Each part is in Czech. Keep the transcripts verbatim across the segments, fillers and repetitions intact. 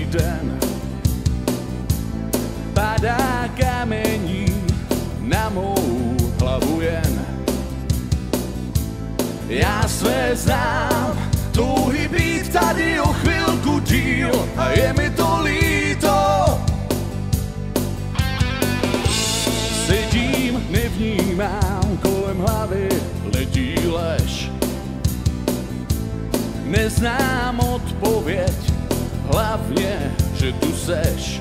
den padá kamení na mou hlavu jen. Já své znám, touhy být tady o chvilku díl a je mi to líto. Sedím, nevnímám, kolem hlavy letí lež. Neznám odpověď, hlavně, že tu seš.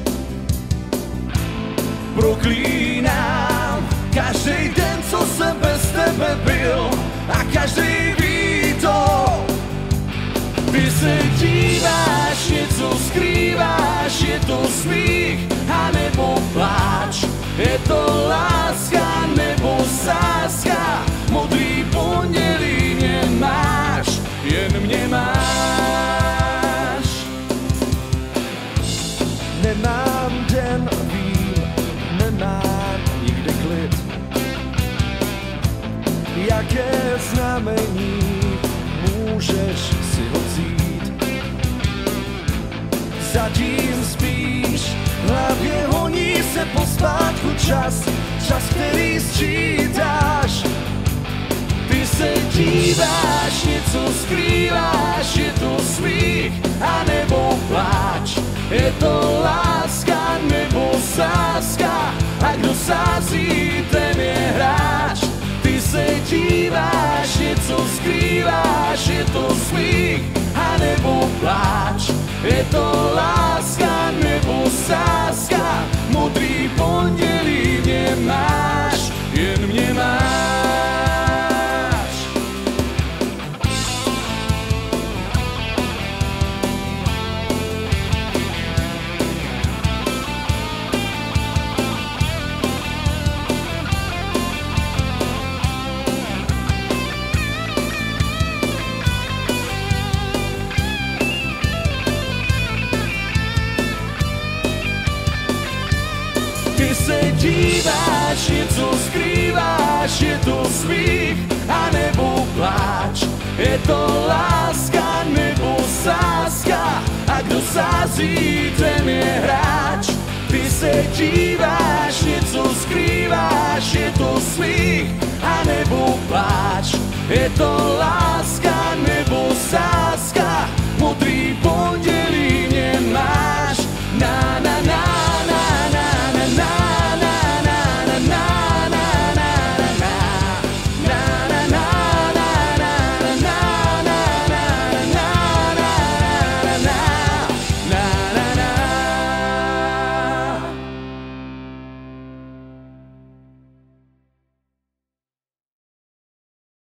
Proklínám každý den, co jsem bez tebe byl a každý ví to. Ty se díváš, něco skrýváš, je to smích a nebo pláč. Je to láska nebo sáska, modrý pondělí mě máš, jen mě máš. Nemám den, vím, nemám nikde klid. Jaké znamení můžeš si ho vzít? Zatím spíš, v hlavě honí se pospátku čas, čas, který sčítáš. Ty se díváš, něco skrýváš, je to smích a nebo pláč. Je to láska nebo sáska a kdo sází, ten je hráč. Ty se díváš, něco skrýváš, je to smích a nebo pláč. Je to láska nebo sáska, modrý pondělí mě máš, jen mě máš. Díváš, něco skrýváš, je to smích a nebo pláč. Je to láska nebo sáska a kdo sází, ten je hráč. Ty se díváš, něco skrýváš, je to smích a nebo pláč. Je to